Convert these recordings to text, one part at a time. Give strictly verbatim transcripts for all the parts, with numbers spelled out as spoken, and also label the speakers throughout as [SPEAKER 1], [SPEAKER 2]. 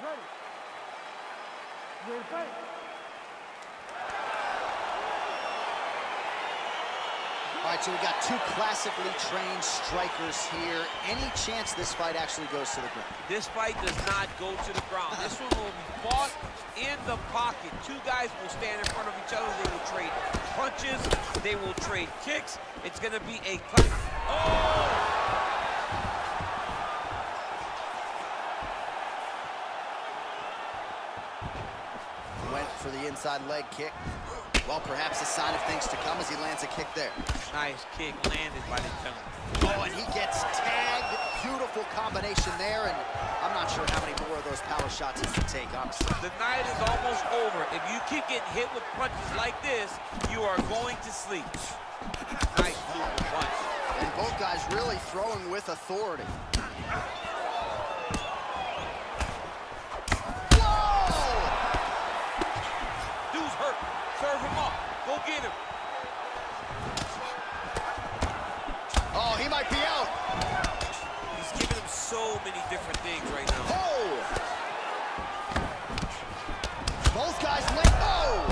[SPEAKER 1] All right, so we got two classically trained strikers here. Any chance this fight actually goes to the ground?
[SPEAKER 2] This fight does not go to the ground. This one will be fought in the pocket. Two guys will stand in front of each other. They will trade punches. They will trade kicks. It's going to be a... Oh!
[SPEAKER 1] Went for the inside leg kick. Well, perhaps a sign of things to come as he lands a kick there.
[SPEAKER 2] Nice kick landed by the gentleman.
[SPEAKER 1] Oh, and he gets tagged. Beautiful combination there, and I'm not sure how many more of those power shots he can take, honestly.
[SPEAKER 2] The night is almost over. If you keep getting hit with punches like this, you are going to sleep. Nice moving punch.
[SPEAKER 1] And both guys really throwing with authority.
[SPEAKER 2] Serve him up. Go get him.
[SPEAKER 1] Oh, he might be out.
[SPEAKER 2] He's giving him so many different things right now.
[SPEAKER 1] Oh! Both guys let go.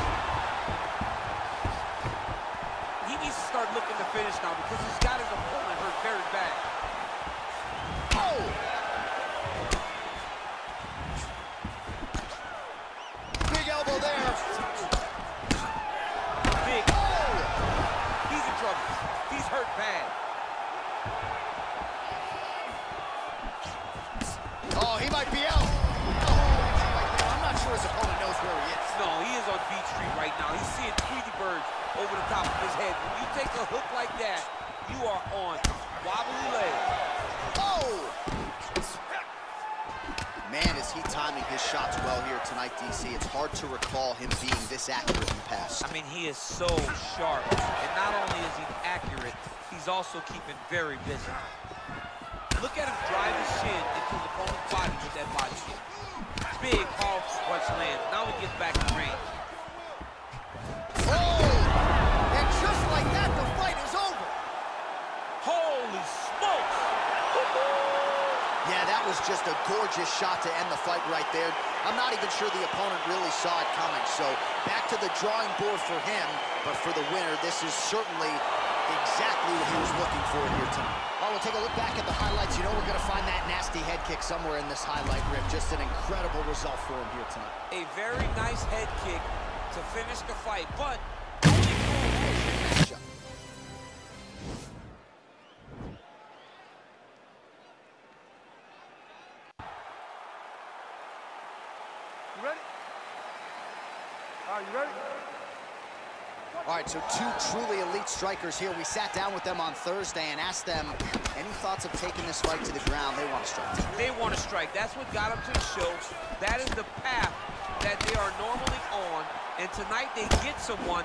[SPEAKER 2] He needs to start looking to finish now because he's got his opponent hurt very bad.
[SPEAKER 1] Oh! Big elbow there.
[SPEAKER 2] He's hurt bad.
[SPEAKER 1] Oh, he might be out. Oh, I'm not sure his opponent knows where he is.
[SPEAKER 2] No, he is on Beach Street right now. He's seeing Tweety birds over the top of his head. When you take a hook like that, you are on wobbly legs.
[SPEAKER 1] Oh! Man, is he timing his shots well here tonight, D C. It's hard to recall him being this accurate in the past.
[SPEAKER 2] I mean, he is so sharp. And not only is he accurate, he's also keeping very busy. Look at him drive his shin into his opponent's body with that body kick. Big, powerful punch lands. Now he gets back in range.
[SPEAKER 1] Oh! And just like that, the fight is over.
[SPEAKER 2] Holy smokes!
[SPEAKER 1] Yeah, that was just a gorgeous shot to end the fight right there. I'm not even sure the opponent really saw it coming. So back to the drawing board for him, but for the winner, this is certainly exactly what he was looking for here tonight. Oh, we'll take a look back at the highlights. You know we're going to find that nasty head kick somewhere in this highlight rip. Just an incredible result for him here tonight.
[SPEAKER 2] A very nice head kick to finish the fight, but
[SPEAKER 3] You ready? Are you ready?
[SPEAKER 1] All right, so two truly elite strikers here. We sat down with them on Thursday and asked them any thoughts of taking this fight to the ground. They want to strike.
[SPEAKER 2] They want to strike. That's what got them to the show. That is the path that they are normally on. And tonight they get someone.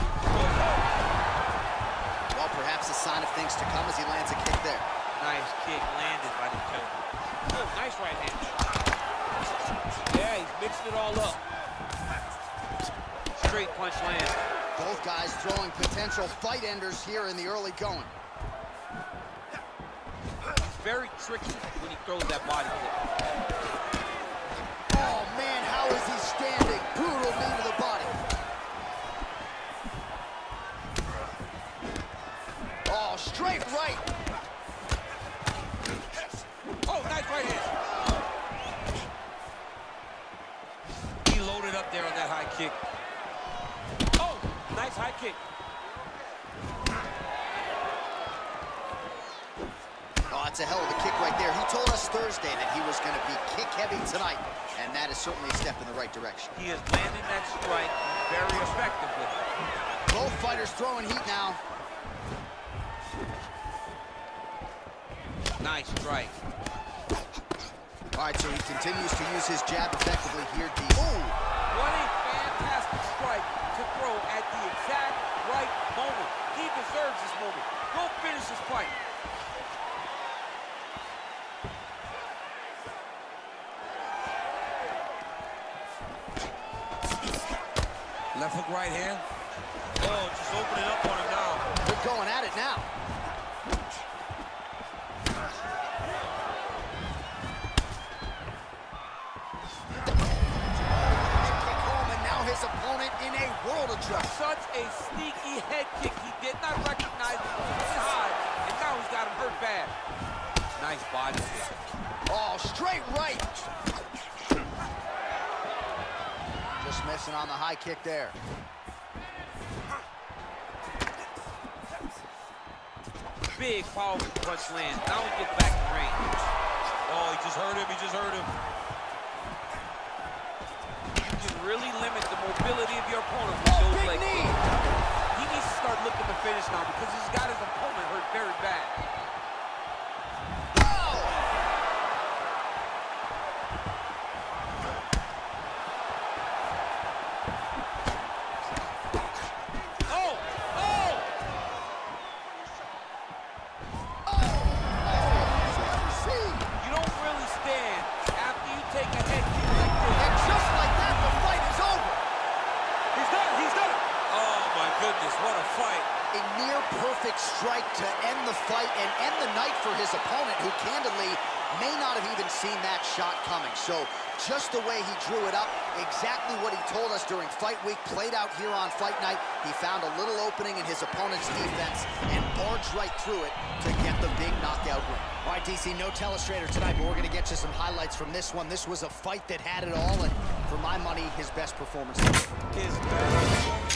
[SPEAKER 1] Well, perhaps a sign of things to come as he lands a kick there.
[SPEAKER 2] Nice kick landed by the coach. Oh, nice right hand. Yeah, he's mixed it all up. Straight punch lands.
[SPEAKER 1] Both guys throwing potential fight enders here in the early going.
[SPEAKER 2] He's very tricky when he throws that body kick.
[SPEAKER 1] Oh, man, how is he standing? Brutal knee to the body. Oh, straight right.
[SPEAKER 2] Oh, nice right hand. He loaded up there on that high kick. Oh, nice high kick.
[SPEAKER 1] Oh, that's a hell of a kick right there. He told us Thursday that he was going to be kick-heavy tonight, and that is certainly a step in the right direction.
[SPEAKER 2] He is landing that strike very effectively.
[SPEAKER 1] Both fighters throwing heat now.
[SPEAKER 2] Nice strike.
[SPEAKER 1] All right, so he continues to use his jab effectively here, D.
[SPEAKER 2] Ooh, what a fantastic strike to throw at the exact right moment. He deserves this moment. Go finish this fight. Left hook right hand. Oh, just opening up on him now.
[SPEAKER 1] They're going at it now.
[SPEAKER 2] a sneaky head kick. He did not recognize it was high, and now he's got him hurt bad. Nice body kick.
[SPEAKER 1] Oh, straight right. Just missing on the high kick there.
[SPEAKER 2] Big, powerful punch lands. Now he gets back in range. Oh, he just hurt him. He just hurt him. You can really limit the mobility of your opponent with
[SPEAKER 1] Oh,
[SPEAKER 2] those
[SPEAKER 1] big
[SPEAKER 2] leg
[SPEAKER 1] knee.
[SPEAKER 2] kicks. He needs to start looking to finish now because he's got his opponent hurt very bad. What a fight.
[SPEAKER 1] A near-perfect strike to end the fight and end the night for his opponent, who candidly may not have even seen that shot coming. So just the way he drew it up, exactly what he told us during fight week, played out here on fight night. He found a little opening in his opponent's defense and barged right through it to get the big knockout win. All right, D C, no telestrator tonight, but we're going to get you some highlights from this one. This was a fight that had it all, and for my money, his best performance.
[SPEAKER 2] His best.